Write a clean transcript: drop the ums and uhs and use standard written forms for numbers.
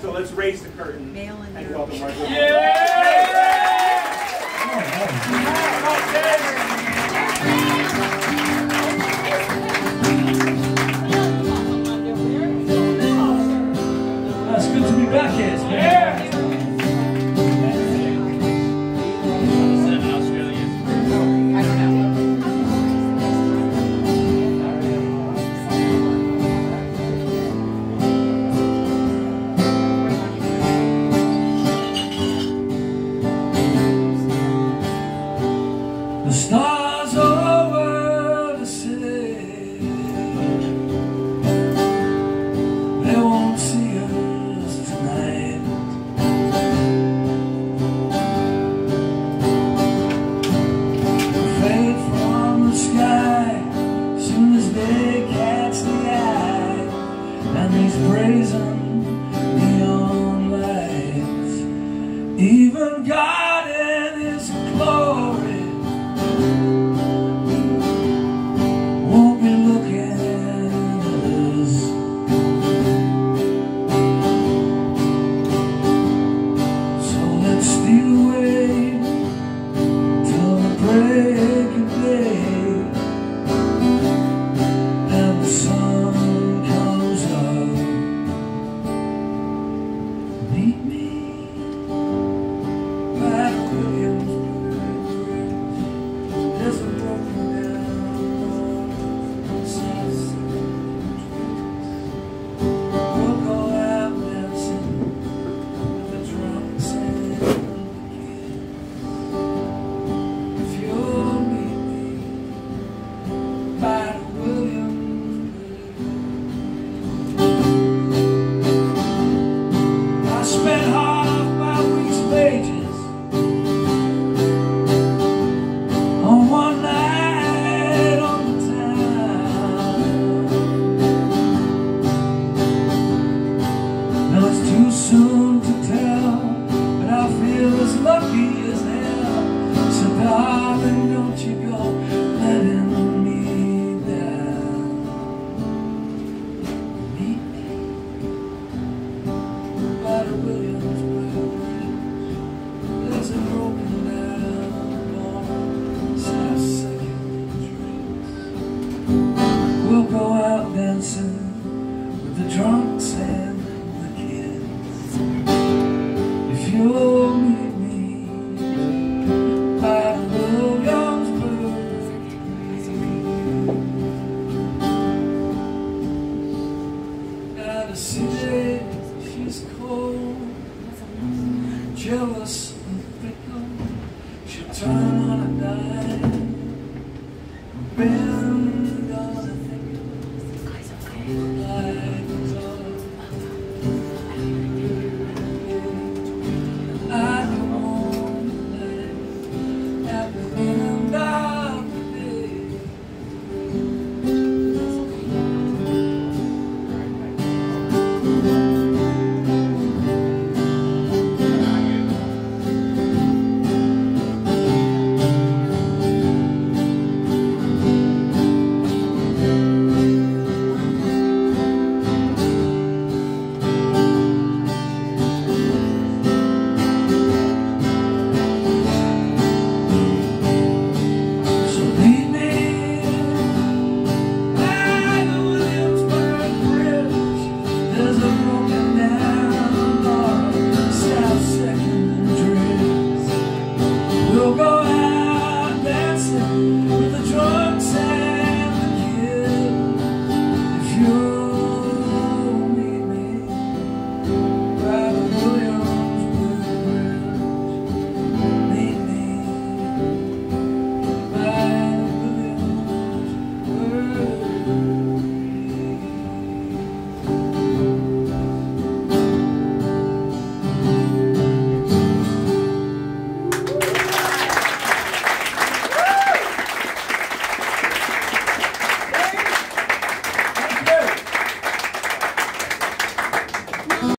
So let's raise the curtain and welcome our group. It's good to be back here. The stars over the city, they won't see us tonight. Fade from the sky soon as they catch the eye, and these brazen neon lights, even God in His glory won't be looking at us. So let's steal away till the break of day, and the sun comes up. Meet me by Williamsburg. There's a broken down we'll go out dancing with the drunks and the kids. If you'll meet me by Williamsburg. I spent half my week's wages on one night on the town. Now it's too soon to tell, but I feel as lucky as hell. So darling, don't you go letting me down. Meet me by the Williamsburg. There's a broken down South Second Street. We'll go out dancing with the drunks and the kids. If you'll meet me by Williamsburg. Now the city, she's cold, jealous